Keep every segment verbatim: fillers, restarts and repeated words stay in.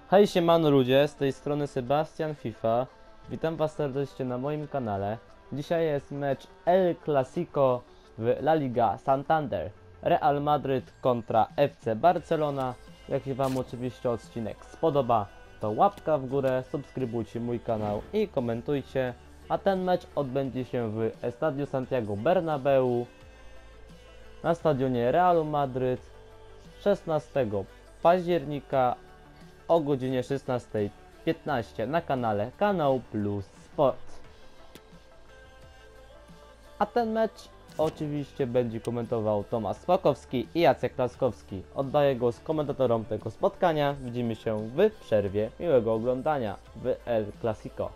Hej siemano ludzie, z tej strony Sebastian FIFA. Witam was serdecznie na moim kanale. Dzisiaj jest mecz El Clasico w La Liga Santander. Real Madryt kontra F C Barcelona. Jak się wam oczywiście odcinek spodoba, to łapka w górę, subskrybujcie mój kanał i komentujcie. A ten mecz odbędzie się w Estadio Santiago Bernabeu na stadionie Realu Madryt szesnastego października o godzinie szesnasta piętnaście na kanale Kanał Plus Sport. A ten mecz oczywiście będzie komentował Tomasz Smokowski i Jacek Laskowski. Oddaję głos komentatorom tego spotkania. Widzimy się w przerwie. Miłego oglądania w El Clasico.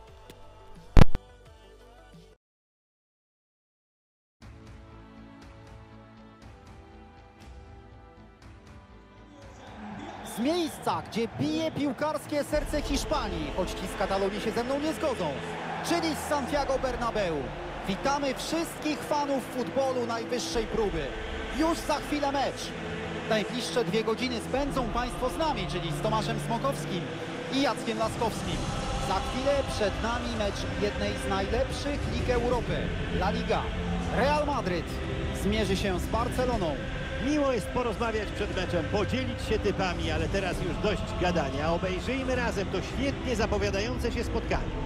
Z miejsca, gdzie bije piłkarskie serce Hiszpanii, choć ci z Katalonii się ze mną nie zgodzą, czyli z Santiago Bernabeu. Witamy wszystkich fanów futbolu najwyższej próby. Już za chwilę mecz. Najbliższe dwie godziny spędzą Państwo z nami, czyli z Tomaszem Smokowskim i Jackiem Laskowskim. Za chwilę przed nami mecz jednej z najlepszych lig Europy, La Liga. Real Madryt zmierzy się z Barceloną. Miło jest porozmawiać przed meczem, podzielić się typami, ale teraz już dość gadania. Obejrzyjmy razem to świetnie zapowiadające się spotkanie.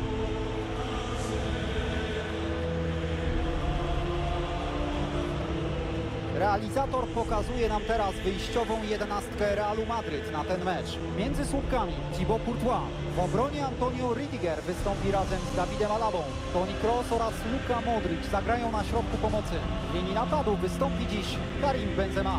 Realizator pokazuje nam teraz wyjściową jedenastkę Realu Madryt na ten mecz. Między słupkami Thibaut Courtois, w obronie Antonio Rüdiger wystąpi razem z Davidem Alabą. Toni Kroos oraz Luka Modric zagrają na środku pomocy. W linii napadu wystąpi dziś Karim Benzema.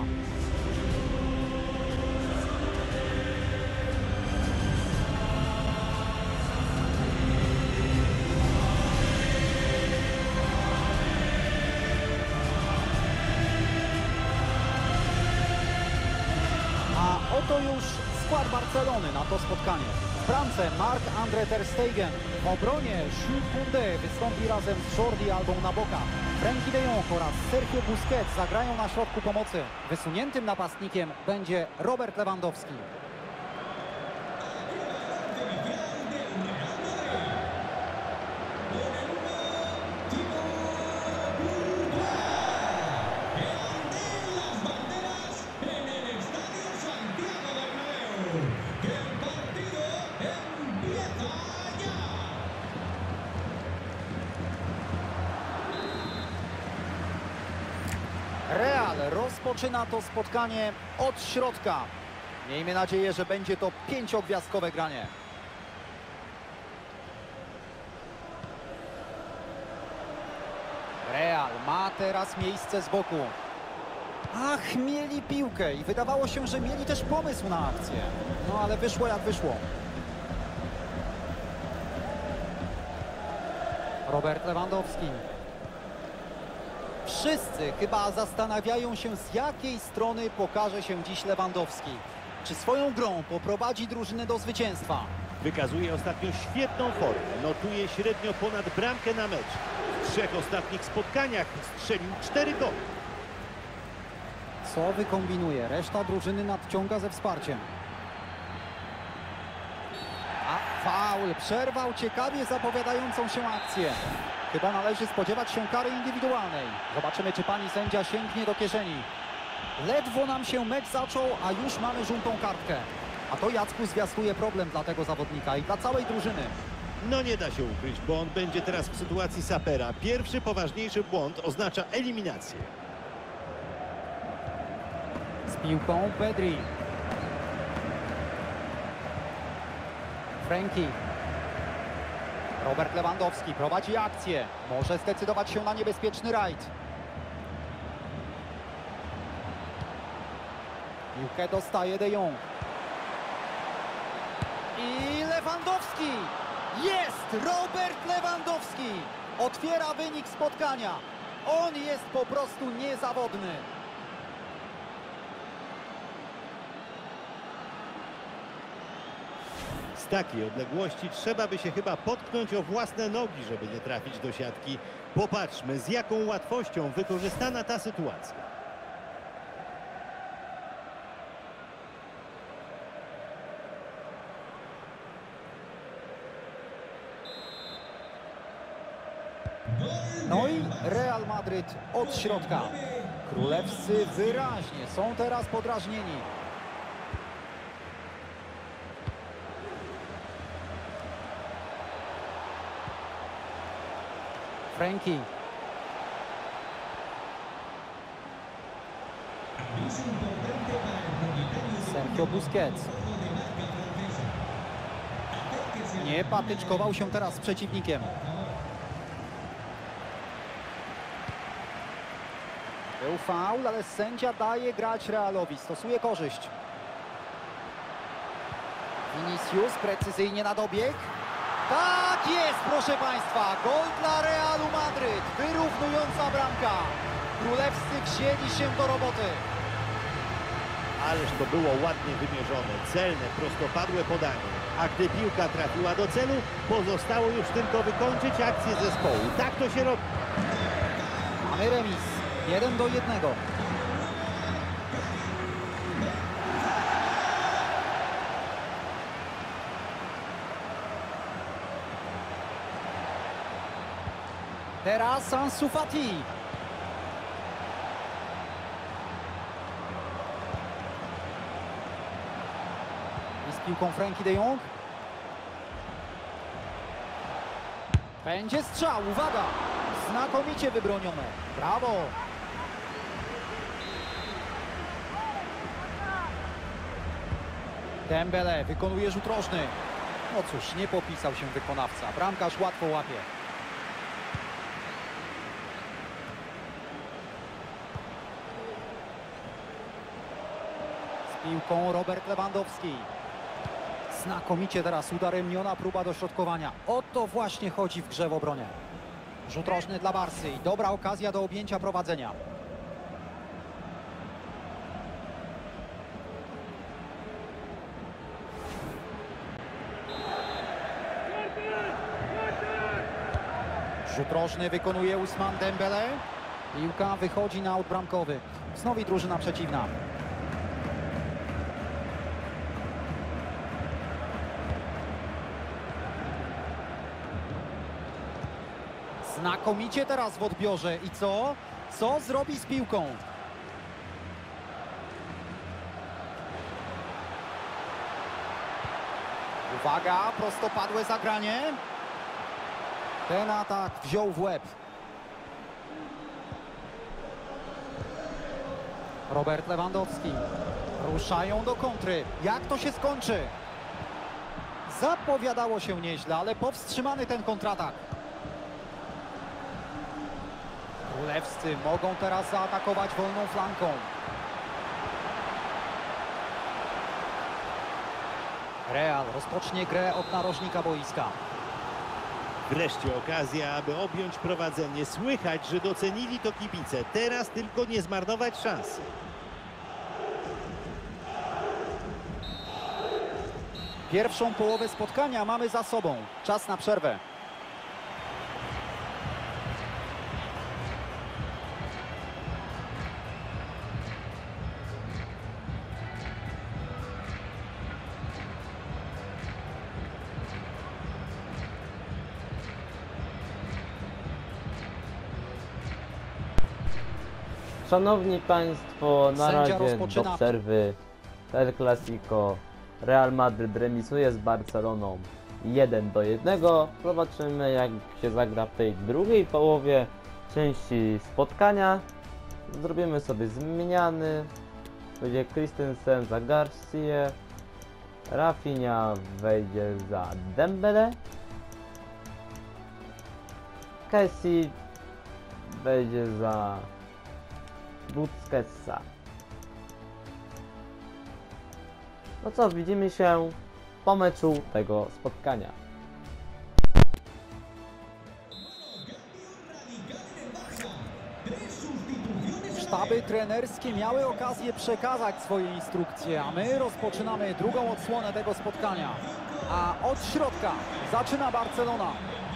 Oto już skład Barcelony na to spotkanie. W bramce Marc-André ter Stegen. W obronie Jules Koundé wystąpi razem z Jordi Albą na bokach. Frenkie de Jong oraz Sergio Busquets zagrają na środku pomocy. Wysuniętym napastnikiem będzie Robert Lewandowski. Real rozpoczyna to spotkanie od środka. Miejmy nadzieję, że będzie to pięciogwiazdkowe granie. Real ma teraz miejsce z boku. Ach, mieli piłkę i wydawało się, że mieli też pomysł na akcję. No ale wyszło jak wyszło. Robert Lewandowski. Wszyscy chyba zastanawiają się, z jakiej strony pokaże się dziś Lewandowski. Czy swoją grą poprowadzi drużynę do zwycięstwa? Wykazuje ostatnio świetną formę. Notuje średnio ponad bramkę na mecz. W trzech ostatnich spotkaniach strzelił cztery gole. Co wykombinuje? Reszta drużyny nadciąga ze wsparciem. A faul przerwał ciekawie zapowiadającą się akcję. Chyba należy spodziewać się kary indywidualnej. Zobaczymy, czy pani sędzia sięgnie do kieszeni. Ledwo nam się mecz zaczął, a już mamy żółtą kartkę. A to, Jacku, zwiastuje problem dla tego zawodnika i dla całej drużyny. No nie da się ukryć, bo on będzie teraz w sytuacji sapera. Pierwszy poważniejszy błąd oznacza eliminację. Z piłką Pedri. Frenkie. Robert Lewandowski prowadzi akcję. Może zdecydować się na niebezpieczny rajd. Piłkę dostaje de Jong. I Lewandowski! Jest Robert Lewandowski! Otwiera wynik spotkania. On jest po prostu niezawodny. Z takiej odległości trzeba by się chyba potknąć o własne nogi, żeby nie trafić do siatki. Popatrzmy, z jaką łatwością wykorzystana ta sytuacja. No i Real Madryt od środka. Królewscy wyraźnie są teraz podrażnieni. Frankie. Sergio Busquets. Nie patyczkował się teraz z przeciwnikiem. Był faul, ale sędzia daje grać Realowi. Stosuje korzyść. Vinicius precyzyjnie na dobieg. Tak jest, proszę Państwa. Gol dla Realu Madryt. Wyrównująca bramka. Królewscy wzięli się do roboty. Ależ to było ładnie wymierzone, celne, prostopadłe podanie. A gdy piłka trafiła do celu, pozostało już tylko wykończyć akcję zespołu. Tak to się robi. Mamy remis. Jeden do jednego. Teraz Ansu Fati. I z piłką Frankie de Jong. Będzie strzał, uwaga! Znakomicie wybronione. Brawo! Dembele wykonuje rzut rożny. No cóż, nie popisał się wykonawca. Bramkarz łatwo łapie. Z piłką Robert Lewandowski. Znakomicie teraz udaremniona próba dośrodkowania. O to właśnie chodzi w grze w obronie. Rzut rożny dla Barsy i dobra okazja do objęcia prowadzenia. Rzut rożny wykonuje Ousmane Dembele. Piłka wychodzi na aut bramkowy. Znowu drużyna przeciwna. Znakomicie teraz w odbiorze. I co? Co zrobi z piłką? Uwaga, prostopadłe zagranie. Ten atak wziął w łeb. Robert Lewandowski. Ruszają do kontry. Jak to się skończy? Zapowiadało się nieźle, ale powstrzymany ten kontratak. Królewscy mogą teraz zaatakować wolną flanką. Real rozpocznie grę od narożnika boiska. Wreszcie okazja, aby objąć prowadzenie. Słychać, że docenili to kibice. Teraz tylko nie zmarnować szansy. Pierwszą połowę spotkania mamy za sobą. Czas na przerwę. Szanowni Państwo, na Sędzia razie rozpoczyna. do przerwy. El Clasico. Real Madryt remisuje z Barceloną jeden do jednego. Zobaczymy, jak się zagra w tej drugiej połowie części spotkania. Zrobimy sobie zmiany. Będzie Christensen za Garcia. Rafinha wejdzie za Dembele. Kessi wejdzie za Busquetsa. No co, widzimy się po meczu tego spotkania. Sztaby trenerskie miały okazję przekazać swoje instrukcje, a my rozpoczynamy drugą odsłonę tego spotkania. A od środka zaczyna Barcelona.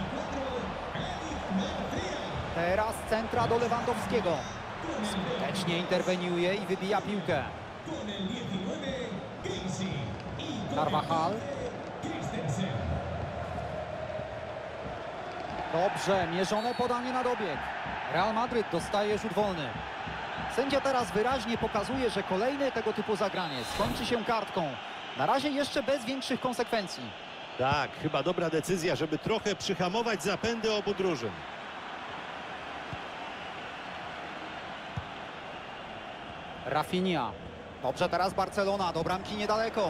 Teraz centra do Lewandowskiego. Skutecznie interweniuje i wybija piłkę. Carvajal. Dobrze, mierzone podanie na dobieg. Real Madryt dostaje rzut wolny. Sędzia teraz wyraźnie pokazuje, że kolejne tego typu zagranie skończy się kartką. Na razie jeszcze bez większych konsekwencji. Tak, chyba dobra decyzja, żeby trochę przyhamować zapędy obu drużyn. Rafinha. Dobrze, teraz Barcelona, do bramki niedaleko.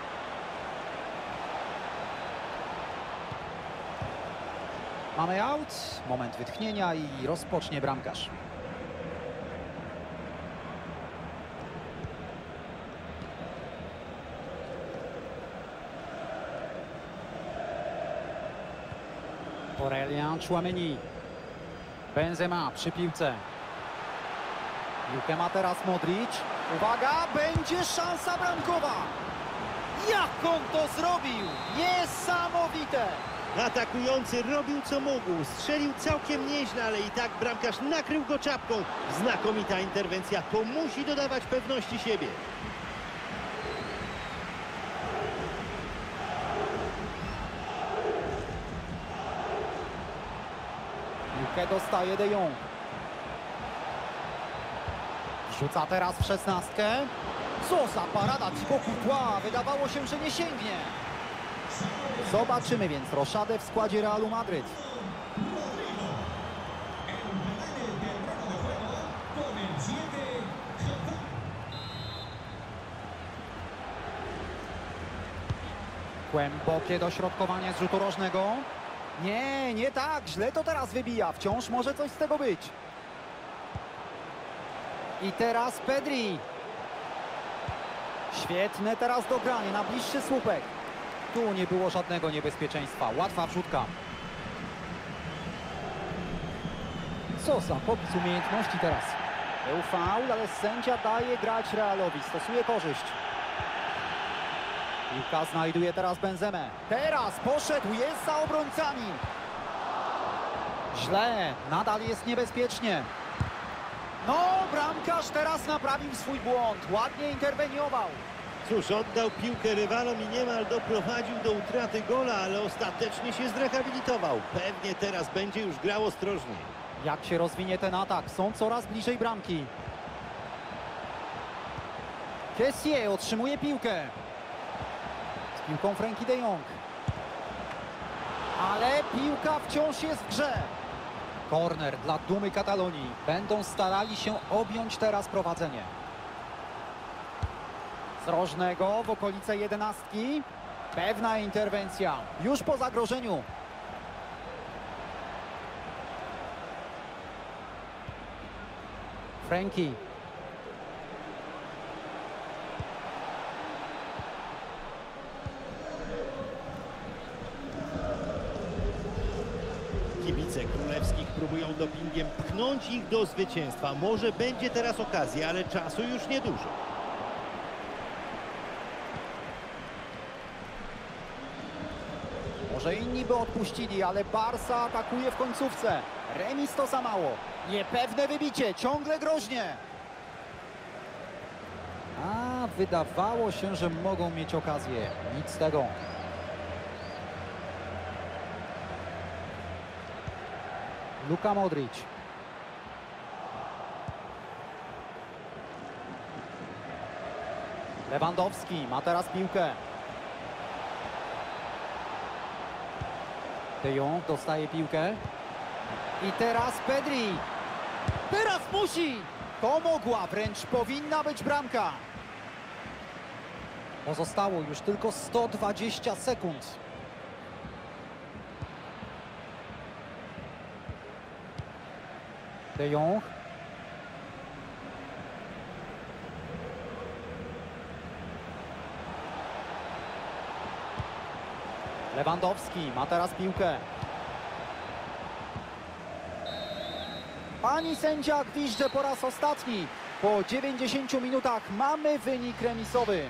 Mamy aut, moment wytchnienia i rozpocznie bramkarz. Aurelien Tchouaméni. Benzema przy piłce. Piłkę ma teraz Modric. Uwaga, będzie szansa bramkowa. Jak on to zrobił? Niesamowite! Atakujący robił co mógł, strzelił całkiem nieźle, ale i tak bramkarz nakrył go czapką. Znakomita interwencja, to musi dodawać pewności siebie. Piłkę dostaje De Jong. Rzuca teraz w szesnastkę. Co za parada Thibaut Courtois. Wydawało się, że nie sięgnie. Zobaczymy więc roszadę w składzie Realu Madryt. Głębokie dośrodkowanie z rzutu rożnego. Nie, nie tak. Źle to teraz wybija. Wciąż może coś z tego być. I teraz Pedri. Świetne teraz dogranie na bliższy słupek. Tu nie było żadnego niebezpieczeństwa. Łatwa wrzutka. Co za popis umiejętności teraz. Był faul, ale sędzia daje grać Realowi. Stosuje korzyść. Piłka znajduje teraz Benzemę. Teraz poszedł, jest za obrońcami. Źle, nadal jest niebezpiecznie. No, bramkarz teraz naprawił swój błąd. Ładnie interweniował. Cóż, oddał piłkę rywalom i niemal doprowadził do utraty gola, ale ostatecznie się zrehabilitował. Pewnie teraz będzie już grał ostrożniej. Jak się rozwinie ten atak? Są coraz bliżej bramki. Kessie otrzymuje piłkę. Z piłką Frenkie de Jong. Ale piłka wciąż jest w grze. Korner dla dumy Katalonii. Będą starali się objąć teraz prowadzenie. Z rożnego w okolice jedenastki. Pewna interwencja. Już po zagrożeniu. Frenkie. Kibice królewskich próbują dopingiem pchnąć ich do zwycięstwa. Może będzie teraz okazja, ale czasu już niedużo. Może inni by odpuścili, ale Barca atakuje w końcówce. Remis to za mało. Niepewne wybicie, ciągle groźnie. A, wydawało się, że mogą mieć okazję. Nic z tego. Luka Modric. Lewandowski ma teraz piłkę. De Jong dostaje piłkę. I teraz Pedri. Teraz musi! To mogła, wręcz powinna być bramka. Pozostało już tylko sto dwadzieścia sekund. De Jong. Lewandowski ma teraz piłkę. Pani sędzia gwizdże po raz ostatni. Po dziewięćdziesięciu minutach mamy wynik remisowy.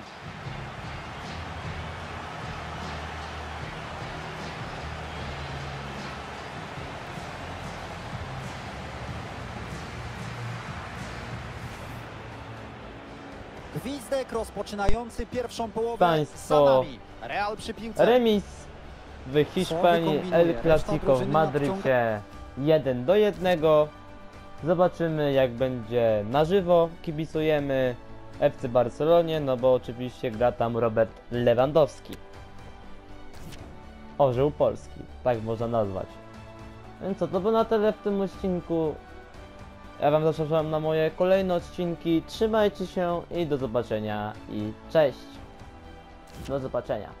Gwizdek rozpoczynający pierwszą połowę Państwo. za nami. Real przy piłce. Remis w Hiszpanii El Clasico w Madrycie jeden do jednego. Zobaczymy jak będzie na żywo. Kibicujemy F C Barcelonie, no bo oczywiście gra tam Robert Lewandowski. Orzeł Polski, tak można nazwać. Więc co, to było na tyle w tym odcinku. Ja wam zapraszam na moje kolejne odcinki. Trzymajcie się i do zobaczenia i cześć. Do zobaczenia.